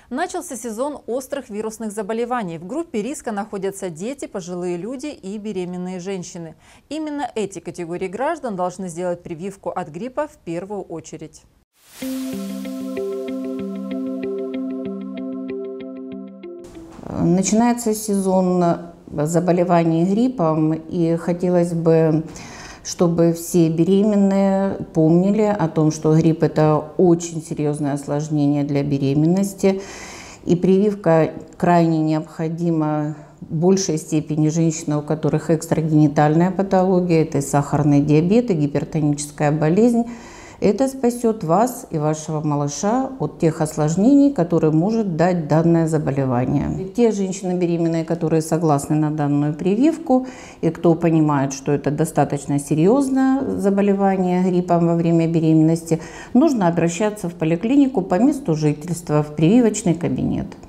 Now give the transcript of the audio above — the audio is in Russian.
Начался сезон острых вирусных заболеваний. В группе риска находятся дети, пожилые люди и беременные женщины. Именно эти категории граждан должны сделать прививку от гриппа в первую очередь. Начинается сезон заболеваний гриппом, и хотелось бы, чтобы все беременные помнили о том, что грипп – это очень серьезное осложнение для беременности, и прививка крайне необходима в большей степени женщинам, у которых экстрагенитальная патология, это и сахарный диабет, и гипертоническая болезнь. Это спасет вас и вашего малыша от тех осложнений, которые может дать данное заболевание. И те женщины беременные, которые согласны на данную прививку, и кто понимает, что это достаточно серьезное заболевание гриппом во время беременности, нужно обращаться в поликлинику по месту жительства, в прививочный кабинет.